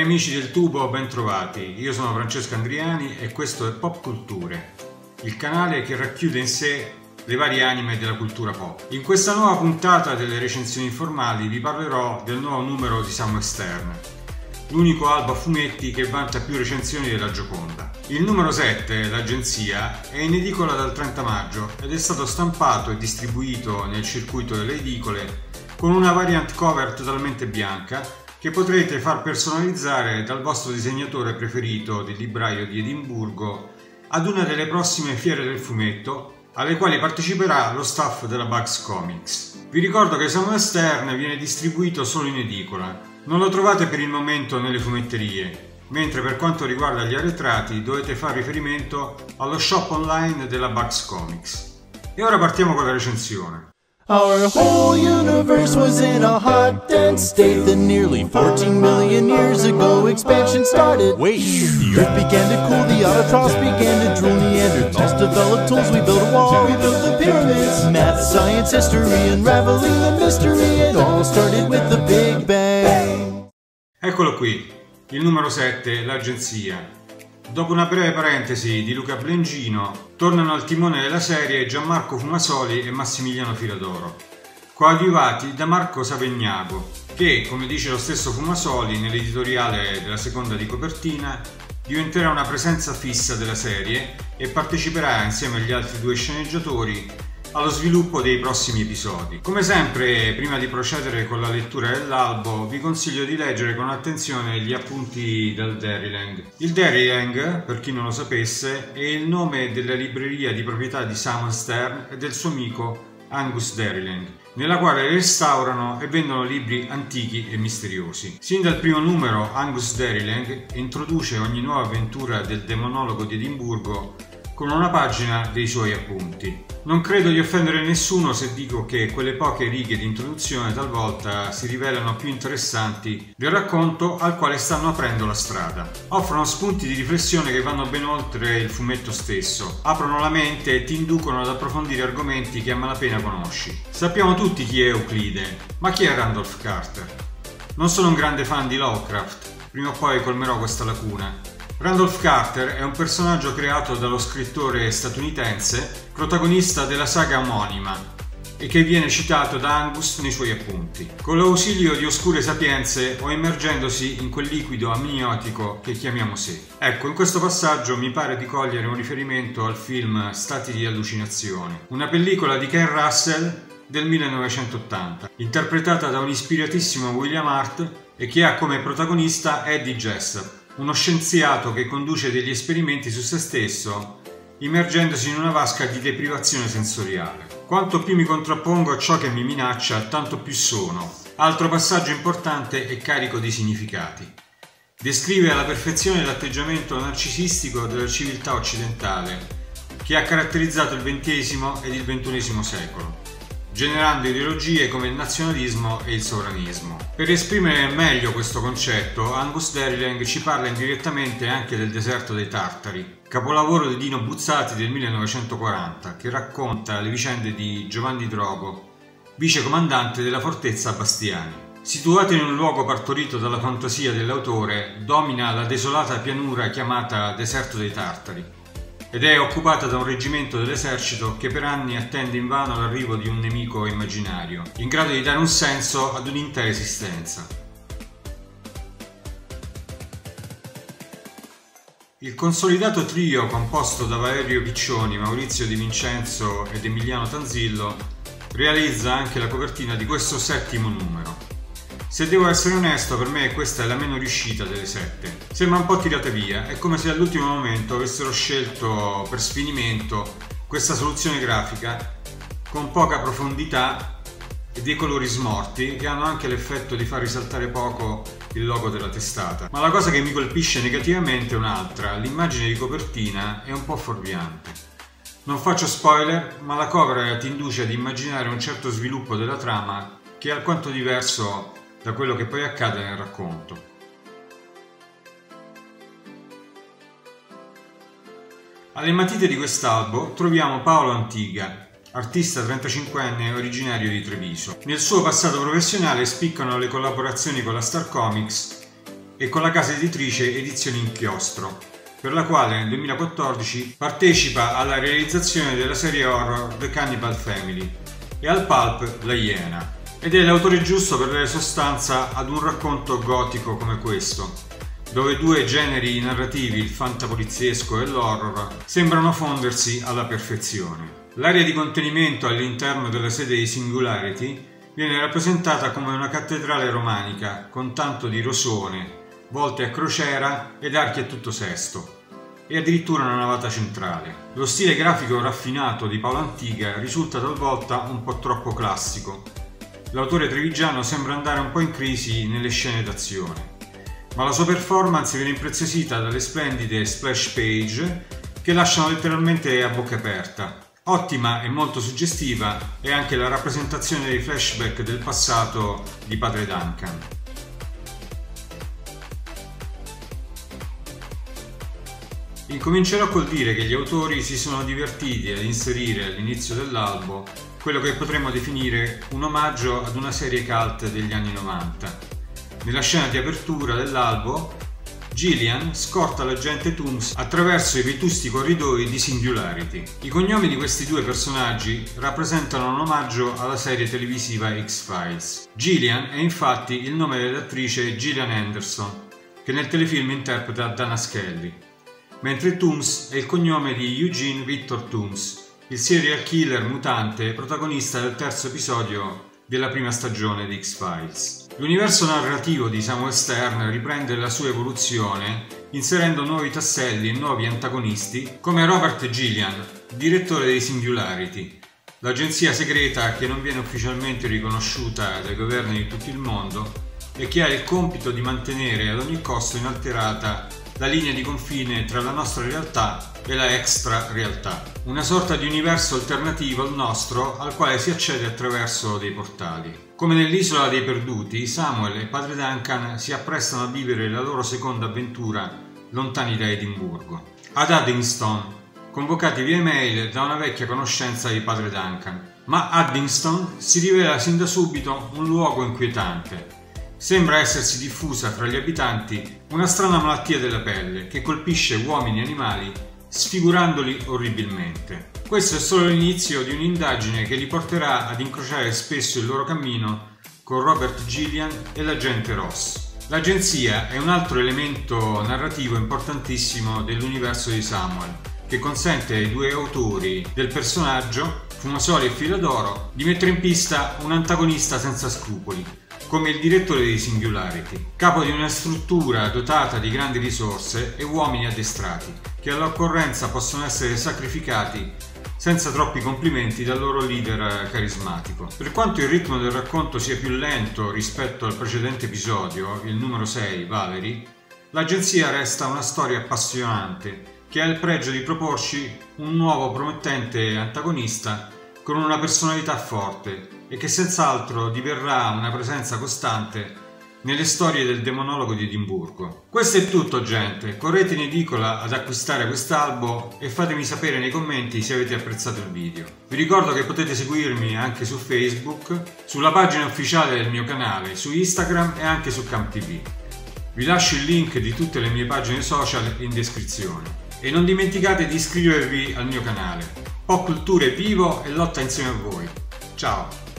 amici del tubo, ben trovati. Io sono Francesco Andriani e questo è Pop Culture, il canale che racchiude in sé le varie anime della cultura pop. In questa nuova puntata delle recensioni informali vi parlerò del nuovo numero di Somewhere Stern, l'unico albo a fumetti che vanta più recensioni della Gioconda. Il numero 7, l'agenzia, è in edicola dal 30 maggio ed è stato stampato e distribuito nel circuito delle edicole con una variant cover totalmente bianca che potrete far personalizzare dal vostro disegnatore preferito del libraio di Edimburgo ad una delle prossime fiere del fumetto alle quali parteciperà lo staff della Bugs Comics. Vi ricordo che Somewhere Stern viene distribuito solo in edicola, non lo trovate per il momento nelle fumetterie, mentre per quanto riguarda gli arretrati dovete fare riferimento allo shop online della Bugs Comics. E ora partiamo con la recensione. Our whole universe was in a hot, dense state. Then nearly 14 million years ago expansion started. Wait, the earth began to cool, the autotrophs began to drool. Neanderthals developed tools, we built a wall, we built the pyramids. Math, science, history, unraveling the mystery. It all started with the Big Bang. Eccolo qui, il numero 7, l'agenzia. Dopo una breve parentesi di Luca Blengino, tornano al timone della serie Gianmarco Fumasoli e Massimiliano Filadoro, coadiuvati da Marco Savegnago, che, come dice lo stesso Fumasoli nell'editoriale della seconda di copertina, diventerà una presenza fissa della serie e parteciperà insieme agli altri due sceneggiatori allo sviluppo dei prossimi episodi. Come sempre, prima di procedere con la lettura dell'albo, vi consiglio di leggere con attenzione gli appunti del Dairyland. Il Dairyland, per chi non lo sapesse, è il nome della libreria di proprietà di Somewhere Stern e del suo amico Angus Dairyland, nella quale restaurano e vendono libri antichi e misteriosi. Sin dal primo numero, Angus Dairyland introduce ogni nuova avventura del demonologo di Edimburgo con una pagina dei suoi appunti. Non credo di offendere nessuno se dico che quelle poche righe di introduzione talvolta si rivelano più interessanti del racconto al quale stanno aprendo la strada. Offrono spunti di riflessione che vanno ben oltre il fumetto stesso, aprono la mente e ti inducono ad approfondire argomenti che a malapena conosci. Sappiamo tutti chi è Euclide, ma chi è Randolph Carter? Non sono un grande fan di Lovecraft, prima o poi colmerò questa lacuna. Randolph Carter è un personaggio creato dallo scrittore statunitense, protagonista della saga omonima, e che viene citato da Angus nei suoi appunti, con l'ausilio di oscure sapienze o immergendosi in quel liquido amniotico che chiamiamo sé. Ecco, in questo passaggio mi pare di cogliere un riferimento al film Stati di allucinazione, una pellicola di Ken Russell del 1980, interpretata da un ispiratissimo William Hurt e che ha come protagonista Eddie Jessup, uno scienziato che conduce degli esperimenti su se stesso, immergendosi in una vasca di deprivazione sensoriale. Quanto più mi contrappongo a ciò che mi minaccia, tanto più sono. Altro passaggio importante e carico di significati. Descrive alla perfezione l'atteggiamento narcisistico della civiltà occidentale, che ha caratterizzato il XX ed il XXI secolo, generando ideologie come il nazionalismo e il sovranismo. Per esprimere meglio questo concetto, Angus Dairyland ci parla indirettamente anche del Deserto dei Tartari, capolavoro di Dino Buzzati del 1940, che racconta le vicende di Giovanni Drogo, vicecomandante della fortezza Bastiani. Situato in un luogo partorito dalla fantasia dell'autore, domina la desolata pianura chiamata Deserto dei Tartari, ed è occupata da un reggimento dell'esercito che per anni attende invano l'arrivo di un nemico immaginario, in grado di dare un senso ad un'intera esistenza. Il consolidato trio composto da Valerio Piccioni, Maurizio Di Vincenzo ed Emiliano Tanzillo realizza anche la copertina di questo settimo numero. Se devo essere onesto, per me questa è la meno riuscita delle 7. Sembra un po' tirata via, è come se all'ultimo momento avessero scelto per sfinimento questa soluzione grafica con poca profondità e dei colori smorti che hanno anche l'effetto di far risaltare poco il logo della testata. Ma la cosa che mi colpisce negativamente è un'altra: l'immagine di copertina è un po' fuorviante. Non faccio spoiler, ma la cover ti induce ad immaginare un certo sviluppo della trama che è alquanto diverso da quello che poi accade nel racconto. Alle matite di quest'albo troviamo Paolo Antiga, artista 35enne originario di Treviso. Nel suo passato professionale spiccano le collaborazioni con la Star Comics e con la casa editrice Edizioni Inchiostro, per la quale nel 2014 partecipa alla realizzazione della serie horror The Cannibal Family e al pulp La Iena, ed è l'autore giusto per dare sostanza ad un racconto gotico come questo, dove due generi narrativi, il fantapoliziesco e l'horror, sembrano fondersi alla perfezione. L'area di contenimento all'interno della sede di Singularity viene rappresentata come una cattedrale romanica con tanto di rosone, volte a crociera ed archi a tutto sesto, e addirittura una navata centrale. Lo stile grafico raffinato di Paolo Antica risulta talvolta un po' troppo classico. L'autore trevigiano sembra andare un po' in crisi nelle scene d'azione, ma la sua performance viene impreziosita dalle splendide splash page che lasciano letteralmente a bocca aperta. Ottima e molto suggestiva è anche la rappresentazione dei flashback del passato di padre Duncan. Incomincerò col dire che gli autori si sono divertiti ad inserire all'inizio dell'albo quello che potremmo definire un omaggio ad una serie cult degli anni 90. Nella scena di apertura dell'albo, Gillian scorta l'agente Toomes attraverso i vetusti corridoi di Singularity. I cognomi di questi due personaggi rappresentano un omaggio alla serie televisiva X-Files. Gillian è infatti il nome dell'attrice Gillian Anderson, che nel telefilm interpreta Dana Scully, mentre Toomes è il cognome di Eugene Victor Toomes, il serial killer mutante protagonista del terzo episodio della prima stagione di X-Files. L'universo narrativo di Samuel Stern riprende la sua evoluzione inserendo nuovi tasselli e nuovi antagonisti come Robert Gillian, direttore di Singularity, l'agenzia segreta che non viene ufficialmente riconosciuta dai governi di tutto il mondo e che ha il compito di mantenere ad ogni costo inalterata la linea di confine tra la nostra realtà e la extra realtà, una sorta di universo alternativo al nostro al quale si accede attraverso dei portali. Come nell'Isola dei Perduti, Samuel e padre Duncan si apprestano a vivere la loro seconda avventura lontani da Edimburgo, ad Addington, convocati via email da una vecchia conoscenza di padre Duncan. Ma Addington si rivela sin da subito un luogo inquietante. Sembra essersi diffusa fra gli abitanti una strana malattia della pelle che colpisce uomini e animali, sfigurandoli orribilmente. Questo è solo l'inizio di un'indagine che li porterà ad incrociare spesso il loro cammino con Robert Gillian e l'agente Ross. L'agenzia è un altro elemento narrativo importantissimo dell'universo di Samuel, che consente ai due autori del personaggio, Fumasoli e Filadoro, di mettere in pista un antagonista senza scrupoli, come il direttore di Singularity, capo di una struttura dotata di grandi risorse e uomini addestrati, che all'occorrenza possono essere sacrificati senza troppi complimenti dal loro leader carismatico. Per quanto il ritmo del racconto sia più lento rispetto al precedente episodio, il numero 6, Valerie, l'agenzia resta una storia appassionante che ha il pregio di proporci un nuovo promettente antagonista con una personalità forte e che senz'altro diverrà una presenza costante nelle storie del demonologo di Edimburgo. Questo è tutto, gente. Correte in edicola ad acquistare quest'albo e fatemi sapere nei commenti se avete apprezzato il video. Vi ricordo che potete seguirmi anche su Facebook, sulla pagina ufficiale del mio canale, su Instagram e anche su CampTV. Vi lascio il link di tutte le mie pagine social in descrizione. E non dimenticate di iscrivervi al mio canale. Pop Culture è vivo e lotta insieme a voi. Ciao!